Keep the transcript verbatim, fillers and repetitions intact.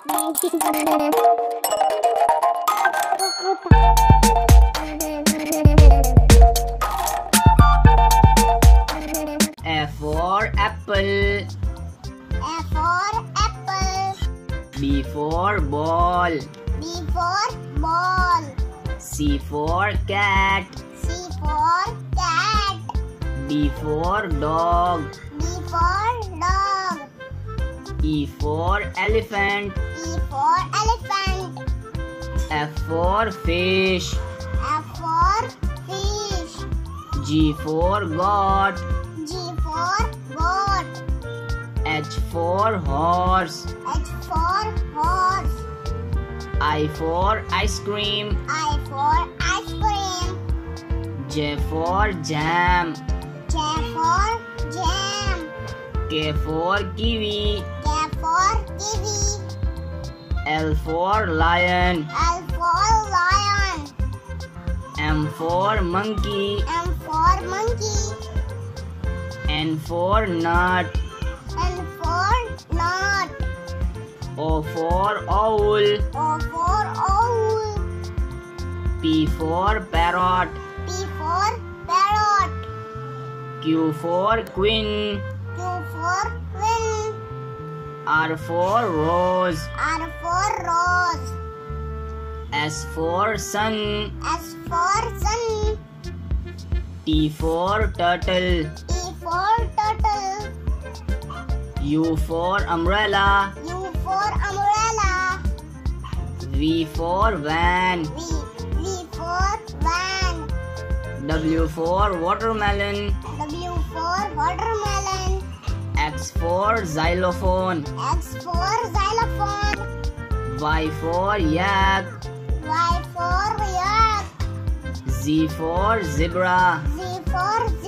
A for apple. A for apple. B for ball. B for ball. C for cat. C for cat. D for dog. D for dog. E for elephant. E for elephant. F for fish. F for fish. G for goat. G for goat. H for horse. H for horse. I for ice cream. I for ice cream. J for jam. J for jam. K for kiwi. K for kiwi. L for lion. L for lion. M for monkey. M for monkey. N for nut. N for nut. O for owl. O for owl. P for parrot. P for parrot. Q for queen. Q for queen. R for rose. R for rose. S for sun. S for sun. T for turtle. T for turtle. U for umbrella. U for umbrella. V for van. V. V for van. W for watermelon. W for watermelon. X for xylophone. X for xylophone. Y for yak. Y for yak. Z for zebra. Z for